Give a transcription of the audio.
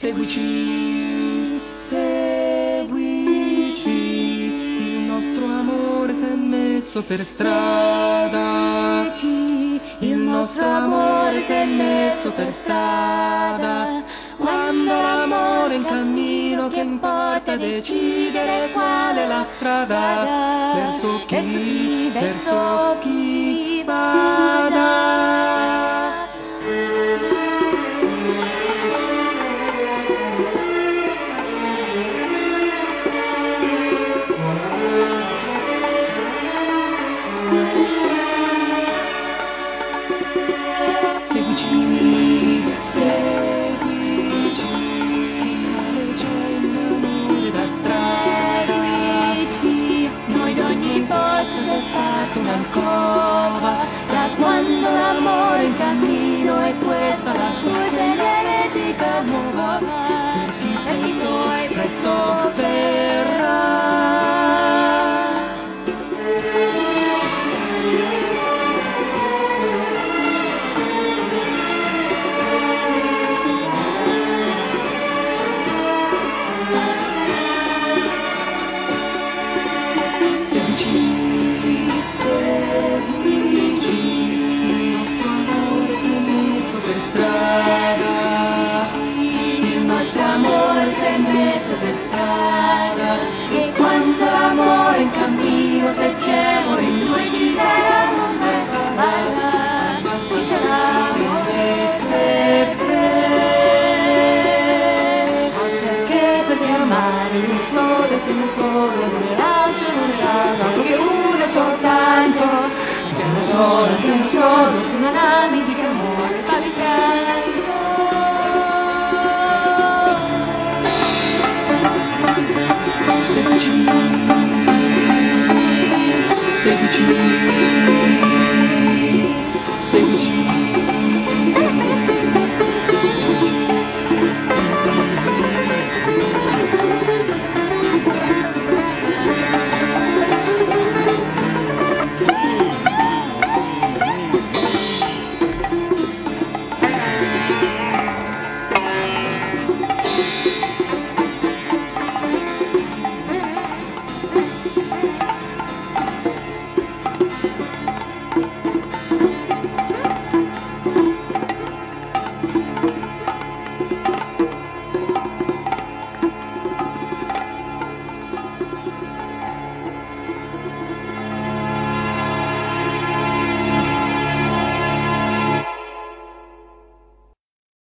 Seguici, seguici, il nostro amore s'è messo per strada. Il nostro amore s'è messo per strada. Quando l'amore è in cammino, che importa decidere qual è la strada? Verso chi vada. Seguici, seguici, c'è un amore da strada. Noi d'ogni posto si è fatto un'alcova. Da quando l'amore è in cammino è questa la sua genetica nuova. Per chi presto verrà. Seguici, il nostro amore si è messo per strada. Il nostro amore si è messo per strada. E quando l'amore è in cammino, se c'è amore in due ci sarà amore ci sarà amore per te. Perché amare un solo, se un solo, non è l'altro, non è l'altro, altro che uno soltanto. Se uno solo, anche uno solo, tu non ami di amore, va di canto. Seguici, seguici.